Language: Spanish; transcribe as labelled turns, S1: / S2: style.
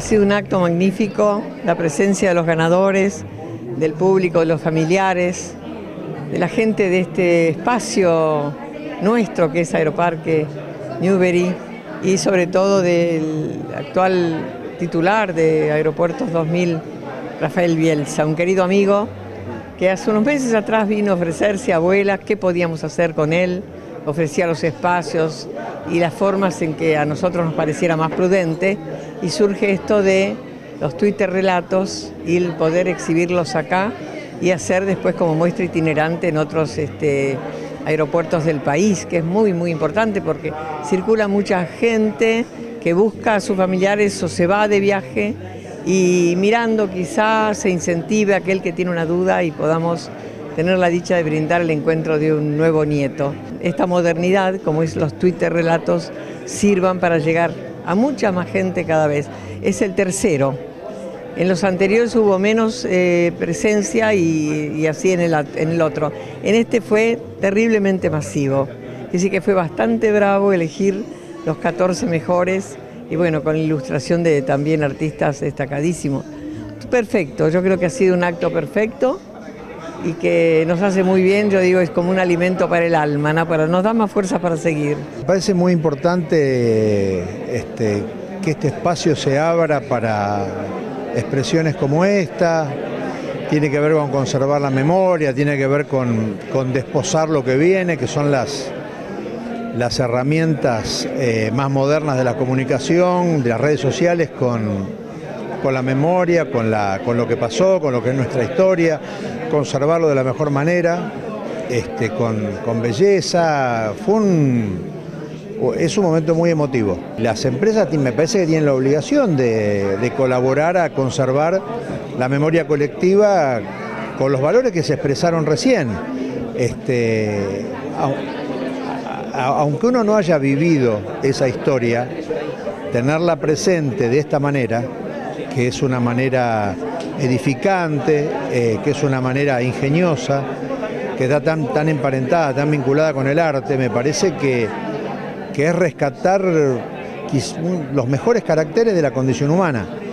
S1: sido un acto magnífico, la presencia de los ganadores, del público, de los familiares, de la gente de este espacio nuestro que es Aeroparque Newbery y sobre todo del actual titular de Aeropuertos 2000, Rafael Bielsa, un querido amigo que hace unos meses atrás vino a ofrecerse a Vuelas qué podíamos hacer con él, ofrecía los espacios y las formas en que a nosotros nos pareciera más prudente, y surge esto de los Twitter relatos y el poder exhibirlos acá y hacer después como muestra itinerante en otros aeropuertos del país, que es muy importante porque circula mucha gente que busca a sus familiares o se va de viaje, y mirando quizás se incentive a aquel que tiene una duda y podamos tener la dicha de brindar el encuentro de un nuevo nieto. Esta modernidad, como es los Twitter relatos, sirvan para llegar a mucha más gente cada vez. Es el tercero. En los anteriores hubo menos presencia y así en el otro. En este fue terriblemente masivo. Así que fue bastante bravo elegir los 14 mejores y bueno, con ilustración de también artistas destacadísimos. Perfecto, yo creo que ha sido un acto perfecto y que nos hace muy bien, yo digo, es como un alimento para el alma, ¿no? Pero nos da más fuerza para seguir.
S2: Me parece muy importante que este espacio se abra para expresiones como esta. Tiene que ver con conservar la memoria, tiene que ver con desposar lo que viene, que son las herramientas más modernas de la comunicación, de las redes sociales, con la memoria, con lo que pasó, con lo que es nuestra historia, conservarlo de la mejor manera, con belleza. Es un momento muy emotivo. Las empresas me parece que tienen la obligación de colaborar a conservar la memoria colectiva con los valores que se expresaron recién. Aunque uno no haya vivido esa historia, tenerla presente de esta manera, que es una manera edificante, que es una manera ingeniosa, que está tan emparentada, tan vinculada con el arte, me parece que es rescatar los mejores caracteres de la condición humana.